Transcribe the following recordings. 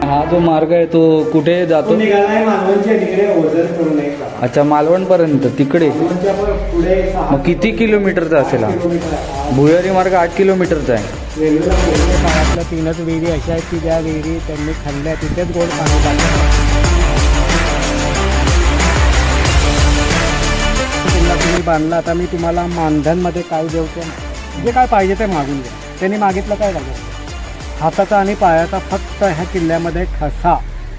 हा जो मार्ग आहे तो कुठे जातो? अच्छा, मालवण पर्यंत तिकडे. मग किती किलोमीटरचा असेल हा? भुयारी मार्ग 8 किलोमीटरचा आहे. काळातल्या 3च विहिरी अशा आहेत की ज्या विहिरी त्यांनी खाल्ल्या तिथेच गोड पाणी टाकलं. तुम्ही बांधला. आता मी तुम्हाला मानधनमध्ये काय देऊ ते जे काय पाहिजे ते मागून घ्या. त्यांनी मागितलं काय लागेल? हाताचा आणि पायाचा फक्त ह्या किल्ल्यामध्ये ठसा.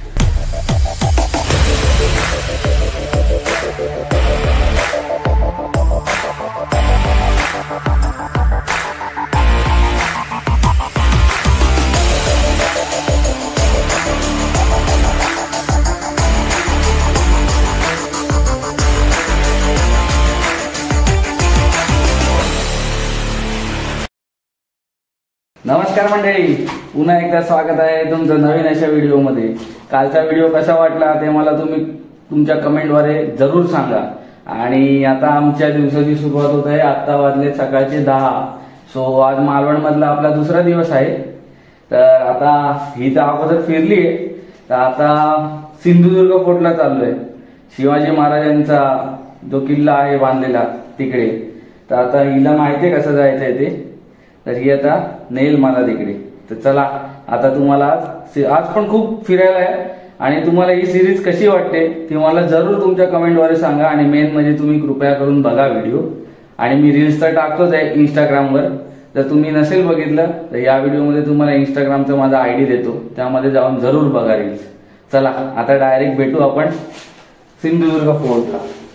नमस्कार मंडळी, पुन्हा एकदा स्वागत आहे तुमचं नवीन अशा व्हिडिओमध्ये. कालचा व्हिडिओ कसा वाटला ते मला तुम्ही तुमच्या कमेंटद्वारे जरूर सांगा. आणि आता आमच्या दिवसाची सुरुवात होत आहे. आता वाजले सकाळचे 10. सो आज मालवण मधला आपला दुसरा दिवस आहे. तर आता ही तर अगोदर फिरली आहे. तर आता सिंधुदुर्ग फोर्टला चाललोय. शिवाजी महाराजांचा जो किल्ला आहे बांधलेला तिकडे. तर आता हिला माहिती आहे कसं जायचंय ते. तर ही आता नेल मला तिकडे. तर चला आता तुम्हाला आज पण खूप फिरायला आहे. आणि तुम्हाला ही सिरीज कशी वाटते ती मला जरूर तुमच्या कमेंटद्वारे सांगा. आणि मेन म्हणजे तुम्ही कृपया करून बघा व्हिडिओ. आणि मी रील्स तर टाकतोच आहे इंस्टाग्रामवर. जर तुम्ही नसेल बघितलं तर या व्हिडिओमध्ये तुम्हाला इंस्टाग्रामचा माझा आयडी देतो, त्यामध्ये जाऊन जरूर बघा रील्स. चला आता डायरेक्ट भेटू आपण सिंधुदुर्ग फोर्टला.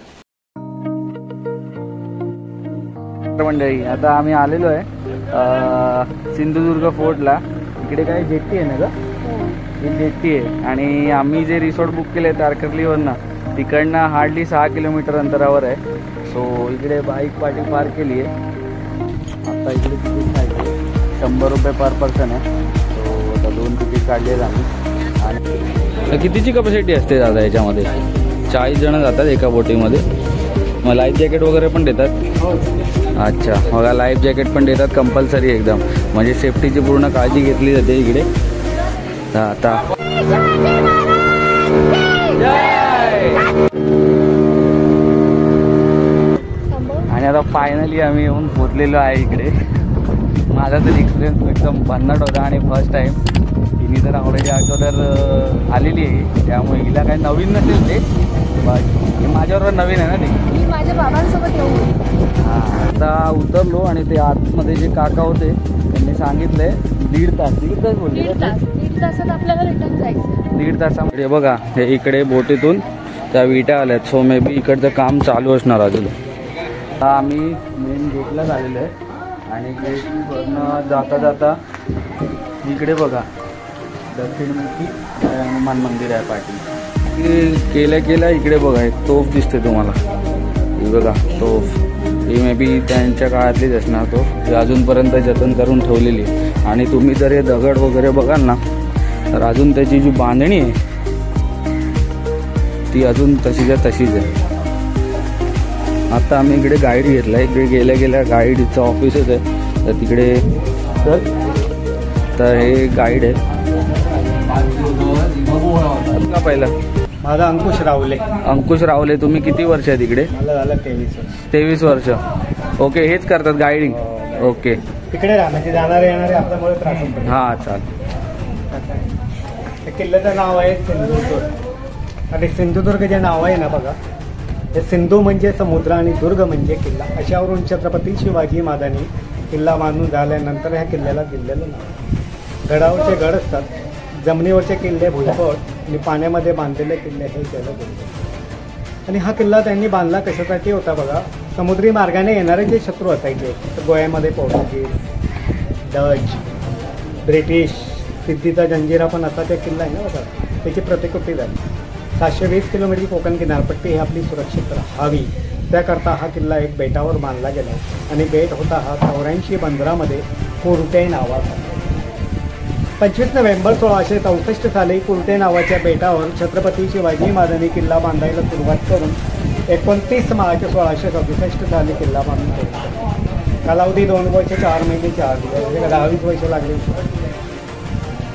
मंडळी आता आम्ही आलेलो आहे सिंधुदुर्ग फोर्टला. इकडे काय जेट्टी आहे ना ग? ही जेट्टी आहे. आणि आम्ही जे रिसॉर्ट बुक केले तारकर्लीवरनं तिकडनं हार्डली 6 किलोमीटर अंतरावर आहे. सो इकडे बाईक पार्क केली आहे. आता इकडे तिकीट काढले 100 रुपये पर पर्सन आहे. सो आता 2 तिकीट काढले आम्ही. आणि कितीची कपॅसिटी असते दादा याच्यामध्ये? 40 जण जातात एका बोटिंगमध्ये. मग लाईफ जॅकेट वगैरे पण देतात? अच्छा, बघा लाईफ जॅकेट पण देतात कंपल्सरी एकदम. म्हणजे सेफ्टीची पूर्ण काळजी घेतली जाते इकडे. आता आणि आता फायनली आम्ही येऊन पोचलेलो आहे इकडे. माझा तर एक्सपिरियन्स एकदम भन्नाट होता आणि फर्स्ट टाइम. हिने तर ऑलरेडी अगोदर आलेली आहे, त्यामुळे हिला काही नवीन नसेल ते. बट माझ्याबरोबर नवीन आहे ना ती. माझ्या बाबांसोबत येऊ. हां, आता उतरलो आणि ते आतमध्ये जे काका होते त्यांनी सांगितलंय 1.5 तास बोलले. 1.5 तासात आपल्याला रिटर्न जायचं. 1.5 तासामध्ये. बघा हे इकडे बोटीतून त्या विटा आल्यात. सो मे बी इकडचं काम चालू असणार अजून. आता आम्ही मेन गेटलाच आलेलो आहे. आणि गेटवरनं जाता जाता इकडे बघा दक्षिणमुखी हनुमान मंदिर आहे पाठी. केल्या इकडे बघा एक तोफ दिसते तुम्हाला. ही बघा तोफ. ही मे बी त्यांच्या काळातलीच असणार तोफ. ही अजूनपर्यंत जतन करून ठेवलेली आहे. आणि तुम्ही जर हे दगड वगैरे बघाल ना तर अजून त्याची जी बांधणी आहे ती अजून तशीच्या तशीच आहे. आता आम्ही इकडे गाईड घेतला. इकडे गेल्या गाईडचं ऑफिसच आहे. तर तिकडे तर हे गाईड आहे का पहिला. माझा अंकुश रावले. अंकुश रावले. तुम्ही किती वर्ष आहे तिकडे? मला झालं 23 वर्ष. 23 वर्ष. ओके, हेच करतात गाईडिंग? ओके. तिकडे राहण्याचे जाणारे येणारे आपल्यामुळे त्रास होतो. हां चाल. किल्ल्याचं नाव आहे सिंधुदुर्ग. आणि सिंधुदुर्ग जे नाव आहे ना बघा, हे सिंधू म्हणजे समुद्र आणि दुर्ग म्हणजे किल्ला. अशावरून छत्रपती शिवाजी महाराजांनी किल्ला बांधून झाल्यानंतर ह्या किल्ल्याला दिलेलं नाव. गडावरचे गड असतात, जमिनीवरचे किल्ले भुजबळ आणि पाण्यामध्ये बांधलेले किल्ले हे केलं गेलं. आणि हा किल्ला त्यांनी बांधला कशासाठी होता बघा, समुद्री मार्गाने येणारे जे शत्रू असायचे तर गोव्यामध्ये पोर्तुगीज, डच, ब्रिटिश, सिद्धीचा जंजिरा पण असा त्या किल्ला आहे ना बघा, त्याची प्रतिकृती झाली. 720 किलोमीटर कोकण किनारपट्टी ही आपली सुरक्षित राहावी त्याकरता हा किल्ला एक बेटावर बांधला गेला. आणि बेट होता हा 84 बंदरामध्ये कुर्टे नावाचा. 25 नोव्हेंबर 1664 साली कुर्टे नावाच्या बेटावर छत्रपती शिवाजी महाराजांनी किल्ला बांधायला सुरुवात करून 29 मार्च 1667 साली किल्ला बांधून ठेवला. कालावधी 2 वर्ष 4 महिने 4 दिवस, 20 वर्ष लागली.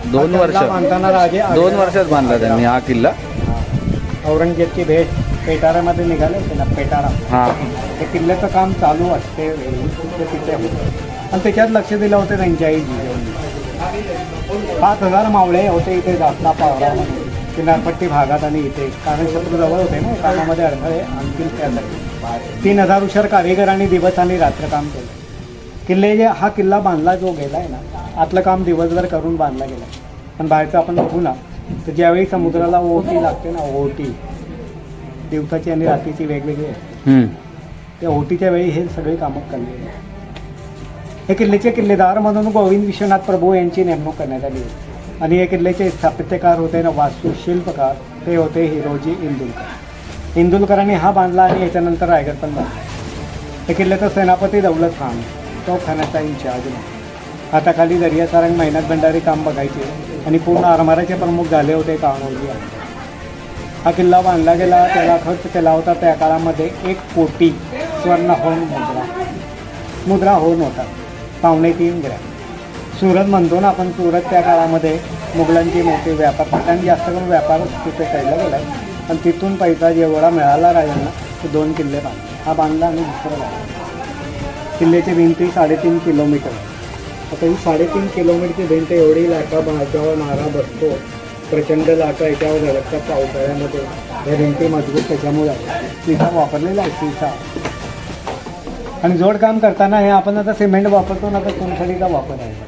2 वर्ष किल्ला बांधताना राजे 2 वर्षात बांधला त्यांनी हा किल्ला. औरंगजेबची भेट पेटारामध्ये निघाले होते ना, पेटारा. हा ते किल्ल्याचं काम चालू असते ते तिथे होतं आणि त्याच्यात लक्ष दिलं होतं त्यांच्या आई जिजाऊंनी. 5,000 मावळे होते इथे जातला पावरामध्ये किनारपट्टी भागात आणि इथे, कारण शत्रू जवळ होते ना, कामामध्ये अडथळे आणखी त्यासाठी 3,000 हुशार कारिगरांनी दिवस आणि रात्र काम केलं. हा किल्ला बांधला जो गेला आहे ना, आतलं काम दिवसभर करून बांधला गेला. पण बाहेरचं आपण बघू ना, तर ज्यावेळी समुद्राला ओहोटी लागते ना, ओहोटी दिवसाची आणि रात्रीची वेगवेगळी असते, त्या ओहोटीच्या वेळी हे सगळे कामं केले. हे किल्ल्याचे किल्लेदार म्हणून गोविंद विश्वनाथ प्रभू यांची नेमणूक करण्यात आली आणि हे किल्ल्याचे स्थापत्यकार होते ना, वास्तुशिल्पकार, ते होते हिरोजी इंदुलकर. इंदुलकरांनी हा बांधला आणि याच्यानंतर रायगड पण बांधला. हे किल्ल्याचा सेनापती दौलत खान तो खानाचा इन्चार्ज नाही. हाताखाली दर्या सारंग मेहनत भंडारी काम बघायचे आणि पूर्ण आरमाराचे प्रमुख झाले होते कान्होजी. हा किल्ला बांधला गेला, त्याला खर्च केला होता त्या काळामध्ये 1 कोटी स्वर्ण होऊन मुद्रा होऊन होता, 3.25 ग्रॅम. सुरत म्हणतो ना आपण, सुरत त्या काळामध्ये मुघलांची मोठी व्यापार, ठिकाणी जास्त करून व्यापार तिथे केला गेला आणि तिथून पैसा जेवढा मिळाला राजांना ते 2 किल्ले बांधले. हा बांधला आणि दुसरा बांधला. किल्ल्याची भिंती 3.5 किलोमीटर. आता ही 3.5 किलोमीटरची भिंत एवढी लाटा याच्यावर मारा बसतो, प्रचंड लाटा याच्यावर धडकतात पावसाळ्यामध्ये. हे भिंती मजबूत त्याच्यामुळे सीसा वापरलेला आहे, सीसा. आणि जोडकाम करताना हे आपण आता सिमेंट वापरतो ना, तर चुनखडीचा वापर आहे.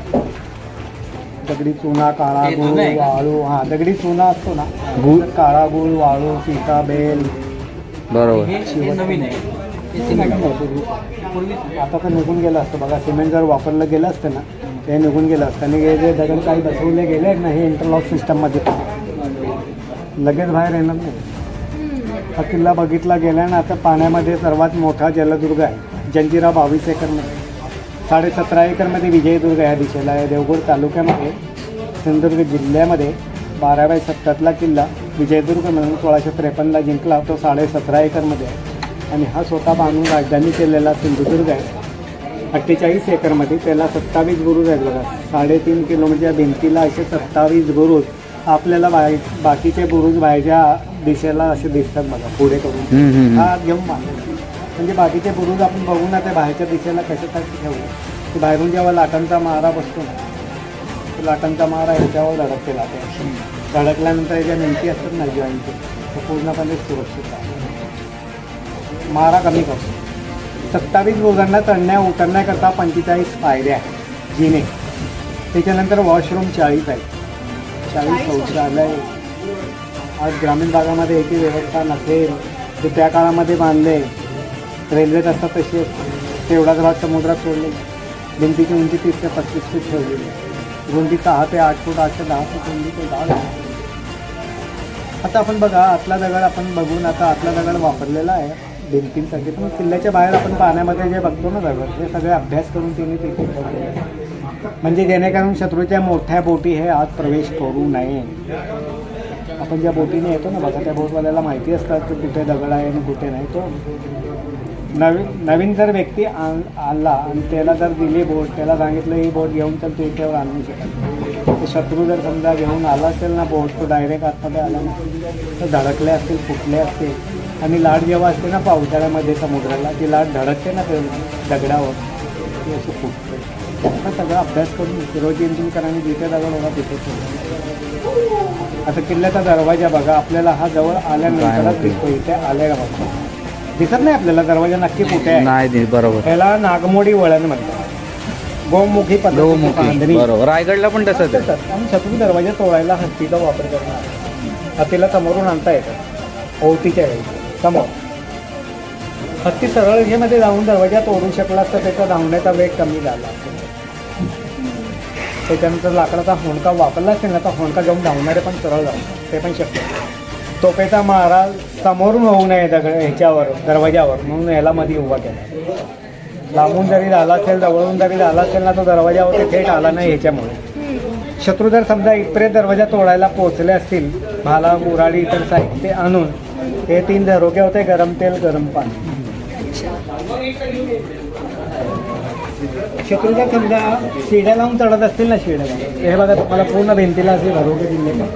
दगडी चुना, काळा गुळ, वाळू. हा, दगडी चुना असतो ना, गुळ, काळा गुळ, वाळू, सीता, बेल. बरोबर. आता तर निघून गेलं असतं बघा. सिमेंट जर वापरलं गेलं असतं ना, ते निघून गेलं असतं. आणि हे जे दगड काही बसवले गेले आहेत ना, हे इंटरलॉक सिस्टममध्ये लगेच बाहेर येणार नाही. हा किल्ला बघितला गेला ना, आता पाण्यामध्ये सर्वात मोठा जलदुर्ग आहे. जंजिरा 22 एकरमध्ये, 17.5 एकरमध्ये विजयदुर्ग या दिशेला आहे. देवगड तालुक्यामध्ये सिंधुदुर्ग जिल्ह्यामध्ये 12/7 किल्ला विजयदुर्ग म्हणून 1653ला जिंकला. तो 17.5 एकरमध्ये आहे आणि हा स्वतः बांधून राजधानी केलेला सिंधुदुर्ग आहे 48 एकरमध्ये. त्याला 27 बुरुज आहेत बघा. 3.5 किलोमीटरच्या भिंतीला असे 27 बुरुज. आपल्याला बाकीचे बुरुज बाहेरच्या दिशेला असे दिसतात बघा, पुढे करून. हा घेऊन बांधला म्हणजे बाकीचे बुरुज आपण बघू ना, ते बाहेरच्या दिशेला कशासाठी ठेवलं, की बाहेरून जेव्हा लाटांचा मारा बसतो ना, लाटांचा मारा ह्याच्यावर धडकते. लाटे धडकल्यानंतर ज्या भिंती असतात ना जॉईंटचे, ते पूर्णपणे सुरक्षित आहे. मारा कमी करतो. 27 बुरुजांना चढण्या उतरण्याकरता 45 पायऱ्या जिने. त्याच्यानंतर वॉशरूम 40 आहेत. 40 शौचालय. आज ग्रामीण भागामध्ये याची व्यवस्था नसेल, ते त्या काळामध्ये बांधले. रेल्वेत असतात तसे तेवढाच भाग समुद्रात सोडले. भिंतीची उंची 30 ते 35 फूट ठेवलेली. रुंदी 6 ते 8 फूट, 8 ते 10 फूट रुंदी ते 10. आता आपण बघा, आतला दगड आपण बघून, आता आतला दगड वापरलेला आहे भिंतींसाठी. पण किल्ल्याच्या बाहेर आपण पाण्यामध्ये जे बघतो ना दगड, हे सगळे अभ्यास करून तिने तिथे ठेवलेले, म्हणजे जेणेकरून शत्रूच्या मोठ्या बोटी हे आत प्रवेश करू नये. आपण ज्या बोटीने येतो ना बघा, त्या बोटवाल्याला माहिती असतात की कुठे दगड आहे आणि कुठे नाही. तो नवीन जर व्यक्ती आला आणि त्याला जर दिली बोट, त्याला सांगितलं ही बोट घेऊन तर तू इथेवर आणू शकत. तर शत्रू जर समजा घेऊन आला असेल ना बोट, तो डायरेक्ट आतमध्ये आला नसेल तर धडकले असतील, फुटले असतील. आणि लाट जेव्हा असते ना पावसाळ्यामध्ये समुद्राला, ती लाट धडकते ना ते दगडावर, ती अशी फुटते. हा सगळा अभ्यास करून हिरोजी इंदुलकरांनी जिथे दगड होता तिथे ठेवला. आता किल्ल्याचा दरवाजा बघा, आपल्याला हा जवळ आल्यानंतरच दिसतो. इथे आल्या बघा, दिसत नाही आपल्याला दरवाजा नक्की कुठे आहे. नाही, बरोबर. त्याला नागमोडी वळण म्हणतात. गोमुखी पद्धती. बरोबर. रायगडला पण तसंच आहे. आणि शत्रू दरवाजा तोडायला हत्तीचा वापर करणार. हत्तीला समोरून आणता येतं ओहोटीच्या वेळी समोर. हत्ती सरळ रेषेमध्ये जाऊन दरवाजा तोडू शकला असता, त्याचा धावण्याचा वेग कमी झाला असेल. त्याच्यानंतर लाकडाचा होंडका वापरला असेल ना, तर होंडका घेऊन धावणारे पण सरळ जाऊ, ते पण शक्य. तोफेचा मारा समोरून होऊ नये दगड ह्याच्यावर दरवाजावर, म्हणून याला मध्ये उभा केला. लांबून जरी झाला असेल, जवळून जरी झाला असेल ना, तो दरवाजावर थेट आला नाही ह्याच्यामुळे. शत्रू जर समजा इथपर्यंत दरवाजा तोडायला पोहोचले असतील, भाला गुराडी इतर साहित्य आणून, हे 3 दरोगे होते: गरम तेल, गरम पाणी. शत्रुघ्न समजा शिड्या लावून चढत असतील ना, शिड्या हे बघा तुम्हाला पूर्ण भिंतीला असे घरोघे दिले का.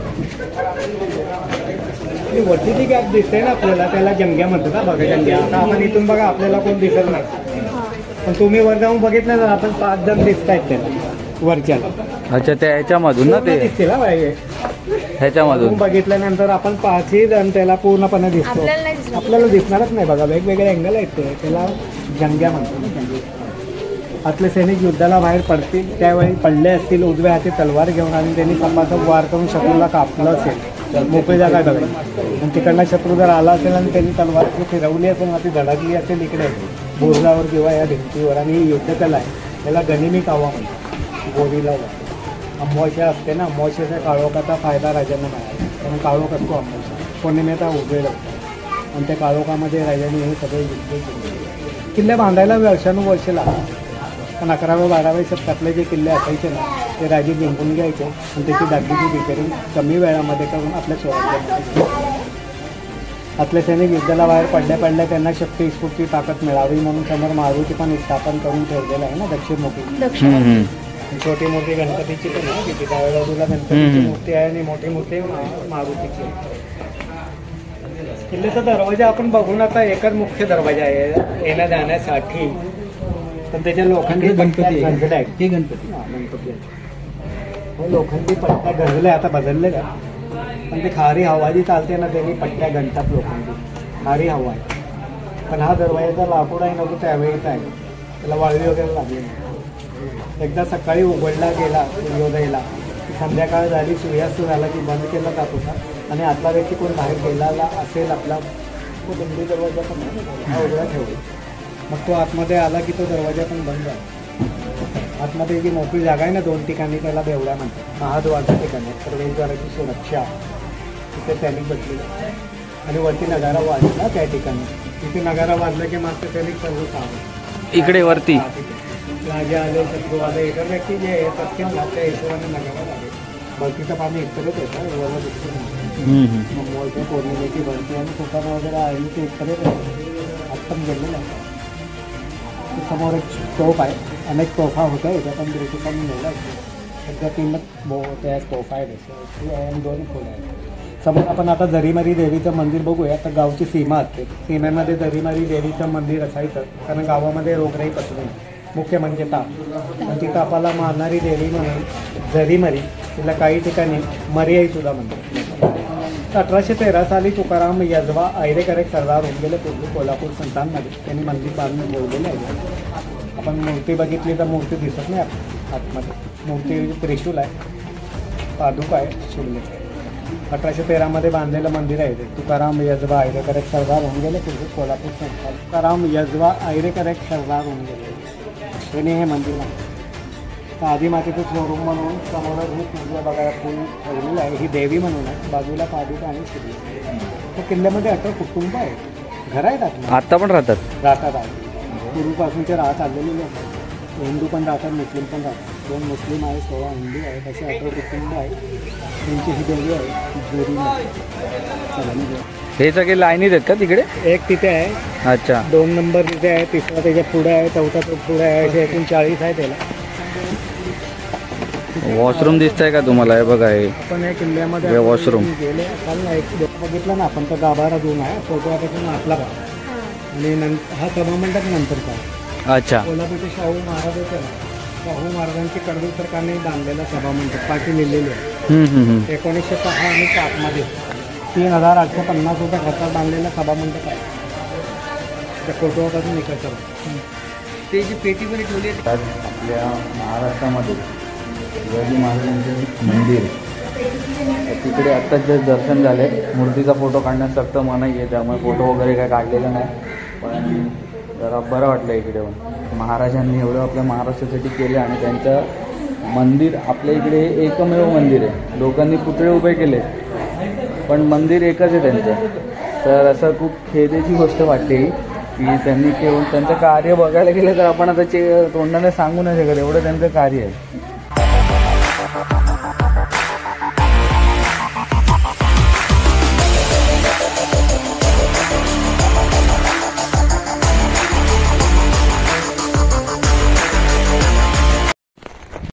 वरती ती गॅप दिसते ना आपल्याला, त्याला जंग्या म्हणतात ना. बघा जंग्या, आता आपण इथून बघा आपल्याला कोण दिसत नाही, पण तुम्ही वर जाऊन बघितलं ना, आपण 5 जण दिसत आहेत त्याला वरच्याला. अच्छा, त्या ह्याच्यामधून ना ते दिसतील ह्याच्यामधून बघितल्यानंतर आपण 5ही जण त्याला पूर्णपणे दिसतो. आपल्याला दिसणारच नाही. बघा वेगवेगळे अँगल आहेत ते, त्याला जंग्या म्हणतो ना. आपले सैनिक युद्धाला बाहेर पडतील त्यावेळी पडले असतील उजव्या हाती तलवार घेऊन, आणि त्यांनी सपासप वार करून शत्रूला कापलं असेल, मोकळी जागा बघायची. आणि तिकडला शत्रू जर आला असेल आणि त्यांनी तलवार फिरवली असेल ना, ती धडकली असेल इकडे बोरलावर किंवा या भिंतीवर, आणि ही युद्धकला आहे, त्याला गनिमी कावा म्हणतात. गोरीला अमावस्या असते ना, अमावस्याच्या काळोखाचा फायदा राजांना मिळाला, कारण काळोख असतो अमावस्या, पौर्णिमेचा उजेड असतो, आणि त्या काळोखामध्ये राजांनी हे सगळे युद्ध केले. किल्ले बांधायला वर्षानुवर्ष लागतात, पण 11व्या 12व्या शतकातले जे किल्ले असायचे ना, ते राजे जिंकून घ्यायचे आणि त्याची दागिची रिपेरिंग कमी वेळामध्ये करून आपल्या स्वराज्यामध्ये. आपले सैनिक युद्धाला बाहेर पडल्या त्यांना शक्ती स्फूर्ती ताकद मिळावी म्हणून समोर मारुती पण स्थापन करून ठेवलेलं आहे ना, दक्षिणमुखी. छोटी मोठी गणपतीची पण आहे, किती डाव्या बाजूला गणपतीची मूर्ती आहे आणि मोठी मूर्ती मारुतीची आहे. किल्ल्याचा दरवाजा आपण बघून आता एकच मुख्य दरवाजा आहे येण्या जाण्यासाठी, पण त्याच्या लोखंडी गणपती गंजले आहेत. हे गणपती लोखंडी पट्ट्या गंजल्या, आता बदलले का, पण ते खारी हवा जी चालते ना, त्यांनी पट्ट्या गणतात लोखंडी, खारी हवा आहे. पण हा दरवाजाचा लाकूड आहे ना, तो त्यावेळीचा आहे, त्याला वाळवी वगैरे लागली नाही. एकदा सकाळी उघडला गेला सूर्योदयाला की संध्याकाळ झाली, सूर्यास्त झाला की बंद केला जात होता, आणि आतला व्यक्ती कोण बाहेर गेलेला असेल आपला, तो बंदी दरवाजा पण हा उघडा ठेवला. मग तो आतमध्ये आला की तो दरवाजा पण बंद आहे. आतमध्ये जी मोकळी जागा आहे ना 2 ठिकाणी, त्याला बेवड्या म्हणतात. महाद्वारच्या ठिकाणी प्रवेशद्वाराची सुरक्षा, तिथे सैनिक बसलेले, आणि वरती नगारा वाजला त्या ठिकाणी. तिथे नगारा वाजला की मागचे सैनिक सर्व सांग इकडे वरती राजे आले, शत्रू आले, इतर व्यक्ती जे येत असतील ना त्या हिशोबाने नगारा आले. भरतीचं पाणी इतकंच येतं, वरला दिसतं नाही. मग मोठ्या पौर्णिमेची भरती आणि सुताना वगैरे आहे ते इतकंच आत्ताच गेलेलं आहे. समोर एक तोफ आहे, अनेक तोफा होत्या, याच्या पण दृष्टीने मिळला सध्या 3 त्या तोफा आहेत आणि 2 खोल आहेत. समोर आपण आता जरीमारी देवीचं मंदिर बघूया. तर गावची सीमा असते, सीमेमध्ये जरीमारी देवीचं मंदिर असायचं, कारण गावामध्ये रोगराई पसरू नये. मुख्य म्हणजे ताप, आणि ती तापाला मारणारी देवी म्हणून जरीमारी, तिला काही ठिकाणी मर्याई सुद्धा म्हणतात. 1813 साली तुकाराम यजवा ऐरेकर एक सरदार होऊन गेले पूर्वी कोल्हापूर संस्थानमध्ये, त्यांनी मंदिर बांधून ठेवलेलं आहे. आपण मूर्ती बघितली तर मूर्ती दिसत नाही आतमध्ये, मूर्ती त्रिशूल आहे, पादुका आहे, शिवलिंग. 1813 बांधलेलं मंदिर आहे ते. तुकाराम यजवा ऐरेकर एक सरदार होऊन गेले पूर्वी कोल्हापूर संस्थान. तुकाराम यजवा ऐरेकर एक सरदार होऊन गेले, त्यांनी हे मंदिर बांधलं. तर आदिमातेचं शोरूम म्हणून समोर ही पूजा बघायला फुल ठेवलेलं आहे. ही देवी म्हणून आहे, बाजूला पादुका आणि शिवलिंग. त्या किल्ल्यामध्ये 18 कुटुंब आहेत, घर आहेत, आता पण राहतात आहे. पूर्वीपासूनचे राहत आलेले लोक, हिंदू पण राहतात, मुस्लिम पण राहतात. 2 मुस्लिम आहे, 16 हिंदू आहेत, असे 18 कुटुंब आहेत. त्यांची ही देवी आहे जोरी. हे सगळे लाईनीत आहेत का तिकडे? एक तिथे आहे, अच्छा, 2 नंबर तिथे आहे, 3रा त्याच्या पुढे आहे, 4था तो पुढे आहे, असे एकूण 40 आहे त्याला. वॉशरूम दिसतंय का तुम्हाला? हे बघा, हे आपण या किल्ल्यामध्ये वॉशरूम गेले काल एक बघितलं ना आपण, तर गाभारा 2 आहे, फोटोपासून आतला का, आणि हा सभामंडप नंतरचा. अच्छा, कोल्हापूरचे शाहू महाराज होते ना, शाहू महाराजांची कडवी सरकारने बांधलेला सभामंडप, पाठी लिहिलेली आहे. 1906 आणि 7मध्ये 3850 रुपये खर्चात बांधलेला सभामंडप आहे. त्या फोटोपासून निकटचं ते जी पेटी पण ठेवली आहे. आपल्या महाराष्ट्रामध्ये शिवाजी महाराजांचे मंदिर तिकडे आत्ताच जस्ट दर्शन झाले. मूर्तीचा फोटो काढण्यास सक्त मनाई आहे, त्यामुळे फोटो वगैरे काय काढलेला नाही, पण जरा बरं वाटलं इकडे. महाराजांनी एवढं आपल्या महाराष्ट्रासाठी केलं, आणि त्यांचं मंदिर आपल्या इकडे एकमेव मंदिर आहे. लोकांनी पुतळे उभे केले, पण मंदिर एकच आहे त्यांचं. तर असं खूप खेदेची गोष्ट वाटते की त्यांनी केवळ त्यांचं कार्य बघायला गेलं तर आपण आता तोंडाने सांगू नाही शकत, एवढं त्यांचं कार्य आहे.